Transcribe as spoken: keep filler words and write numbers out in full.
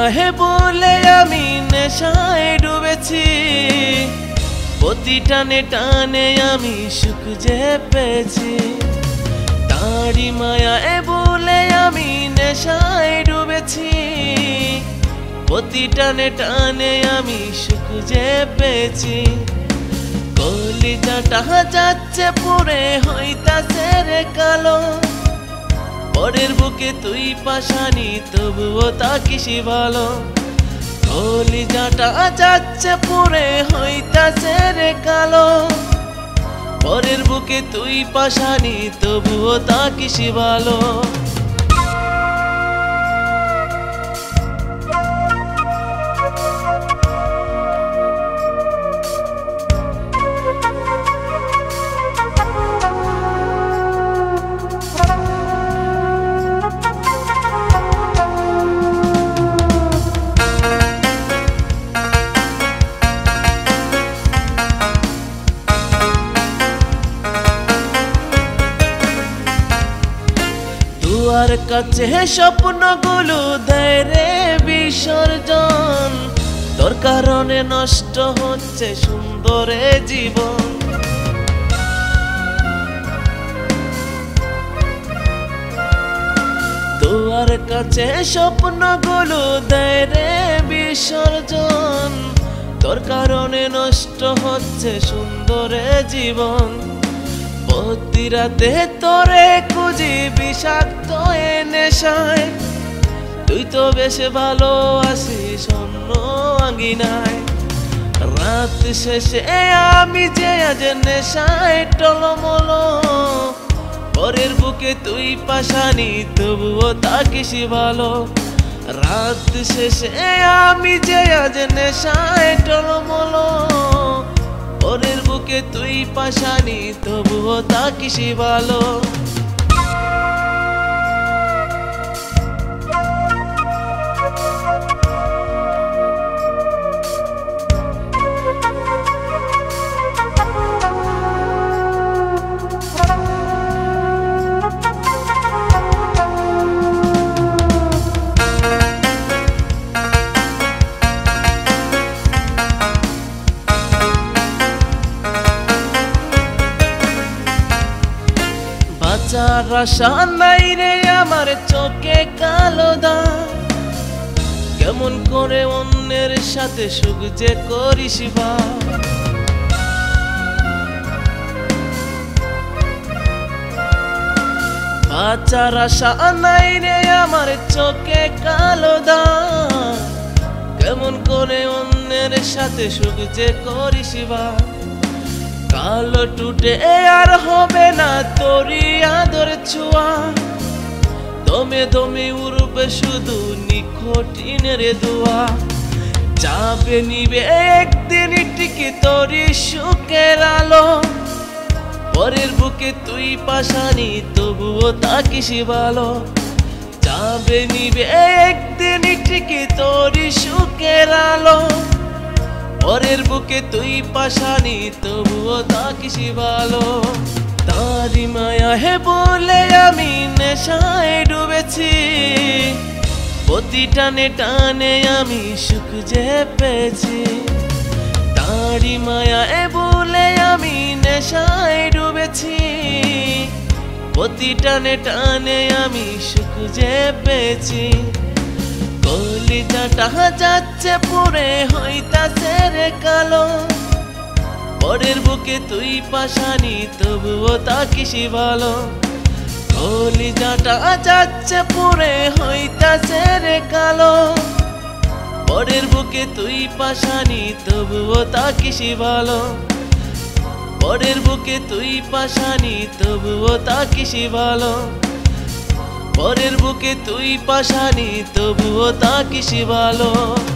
হে বলে আমি নেশায় ডুবেছি, প্রতি টানে টানে আমি সুখ যে পেয়েছি। তারি মায়া এ বলে আমি নেশায় ডুবেছি, প্রতি টানে টানে আমি সুখ যে পেয়েছি। কলিজাটা যাচ্ছে পুরে হইতাছে রে কালো, পরের বুকে তুই পাশানি তবুও তাকিসি ভালো। কলিজাটা যাচ্ছে পুরে হইতাছে রে কালো, পরের বুকে তুই পাশানি তবুও তাকিসি ভালো। দুয়ার কাছে স্বপ্নগুলো দেয় রে বিসর্জন, তোর কারণে নষ্ট হচ্ছে সুন্দর জীবন। দুয়ার কাছে স্বপ্নগুলো দেয় রে বিসর্জন, তোর কারণে নষ্ট হচ্ছে সুন্দর জীবন। প্রতি রাতে তোরে খুঁজি বিষাক্ত এ নেশায়, তুই তো বেশ ভালো আছিস অন্য আঙ্গিনায়। রাত শেষে আমি যে আজ নেশায় টলমল, পরের বুকে তুই পাশানি তবুও তাকিসি ভালো। রাত শেষে আমি যে আজ নেশায় টলমল, পরের বুকে তুই পাশানি তবুও তাকিসি ভালো। বাঁচার আশা নাই রে আমার চোখে কালো দাগ, কেমন করে অন্যের সাথে সুখ যে করিস বা। বাঁচার আশা নাই রে আমার চোখে কালো দাগ, কেমন করে অন্যের সাথে সুখ যে করিস বা। কালো টুটে আর হবে না তোরি আদর ছোঁয়া, দমে দমে উড়বে শুধু নিকোটিনের দোয়া। যাবে নিবে একদিন টিকে তোরি সুখের আলো, পরের বুকে তুই পাশানি তবুও তাকিসি ভালো। যাবে নিবে একদিন টিকে তোরি সুখের আলো, পরের বুকে তুই পাশানি তবুও তাকিসি ভালো। তারি মায়া হে বলে আমি নেশায় ডুবেছি, প্রতি টানে টানে আমি সুখ যে পেয়েছি। তারি মায়া হে বলে আমি নেশায় ডুবেছি, প্রতি টানে টানে আমি সুখ যে পেয়েছি। কলিজাটা যাচ্ছে পুরে হইতাছে রে কালো, পরের বুকে তুই পাশানি তবুও তাকিসি ভালো। কলিজাটা যাচ্ছে পুরে হইতাছে রে কালো, পরের বুকে তুই পাশানি তবুও তাকিসি ভালো। পরের বুকে তুই পাশানি তবুও তাকিসি ভালো, পরের বুকে তুই পাশানি তবুও তাকিসি ভালো।